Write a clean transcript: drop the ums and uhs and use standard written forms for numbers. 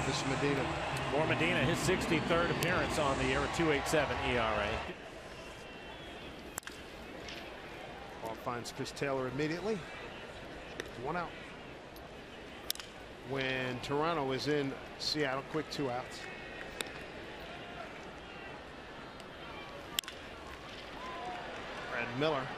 Yoervis Medina. For Medina, his 63rd appearance on the year, with 2.87 ERA. Ball finds Chris Taylor immediately. 1 out. When Toronto is in Seattle, quick 2 outs. Brad Miller